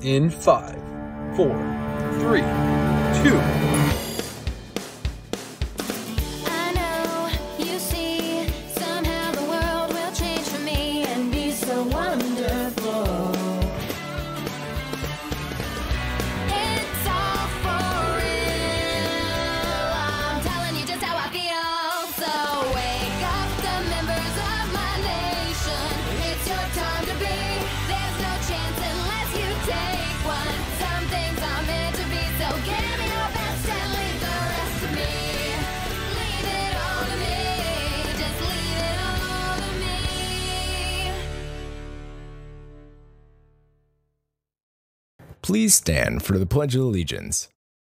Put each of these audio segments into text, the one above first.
in 5, 4, 3, 2. Please stand for the Pledge of Allegiance.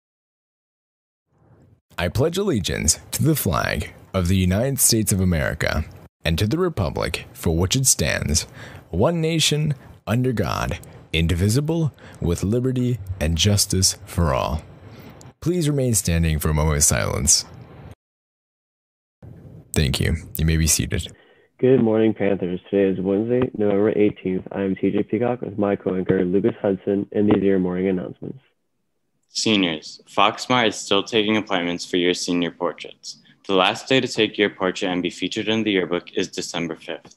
I pledge allegiance to the flag of the United States of America and to the republic for which it stands, one nation, under God, indivisible, with liberty and justice for all. Please remain standing for a moment of silence. Thank you. You may be seated. Good morning, Panthers. Today is Wednesday, November 18th. I am TJ Peacock with my co-anchor, Lucas Hudson, and these are your morning announcements. Seniors, Foxmart is still taking appointments for your senior portraits. The last day to take your portrait and be featured in the yearbook is December 5th.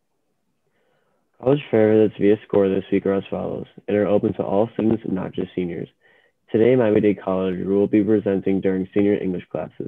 College fair visits via SCORE this week are as follows, and are open to all students, not just seniors. Today, Miami-Dade College will be presenting during senior English classes.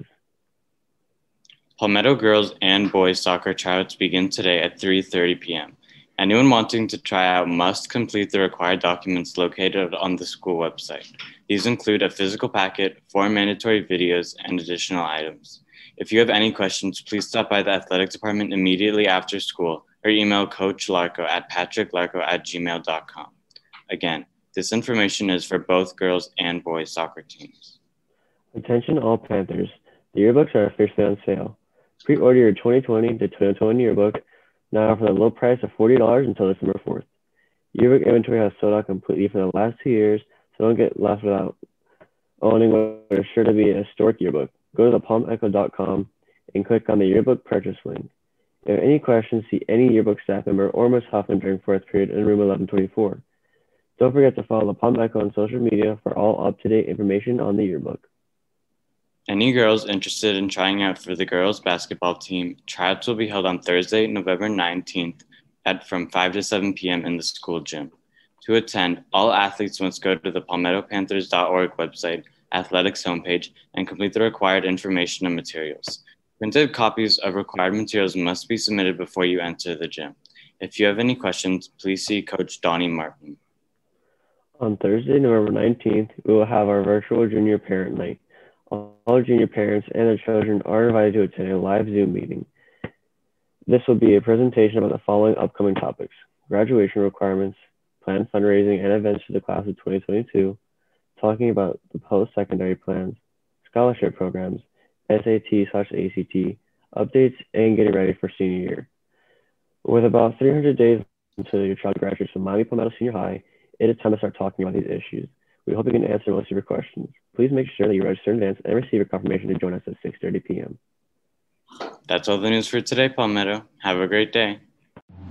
Palmetto girls and boys soccer tryouts begin today at 3:30 p.m. Anyone wanting to try out must complete the required documents located on the school website. These include a physical packet, 4 mandatory videos, and additional items. If you have any questions, please stop by the athletic department immediately after school or email Coach Larco at patricklarco@gmail.com. Again, this information is for both girls and boys soccer teams. Attention all Panthers. The yearbooks are officially on sale. Pre-order your 2020 to 2021 yearbook now for the low price of $40 until December 4th. Yearbook inventory has sold out completely for the last 2 years, so don't get left without owning what is sure to be a historic yearbook. Go to thepalmecho.com and click on the yearbook purchase link. If you have any questions, see any yearbook staff member or Ms. Huffman during 4th period in room 1124. Don't forget to follow the Palm Echo on social media for all up-to-date information on the yearbook. Any girls interested in trying out for the girls basketball team, tryouts will be held on Thursday, November 19th from 5 to 7 p.m. in the school gym. To attend, all athletes must go to the palmettopanthers.org website, athletics homepage, and complete the required information and materials. Printed copies of required materials must be submitted before you enter the gym. If you have any questions, please see Coach Donnie Martin. On Thursday, November 19th, we will have our virtual junior parent night. All junior parents and their children are invited to attend a live Zoom meeting. This will be a presentation about the following upcoming topics: graduation requirements, planned fundraising and events for the class of 2022, talking about the post-secondary plans, scholarship programs, SAT/ACT, updates, and getting ready for senior year. With about 300 days until your child graduates from Miami Palmetto Senior High, it is time to start talking about these issues. We hope you can answer most of your questions. Please make sure that you register in advance and receive a confirmation to join us at 6:30 p.m. That's all the news for today, Palmetto. Have a great day.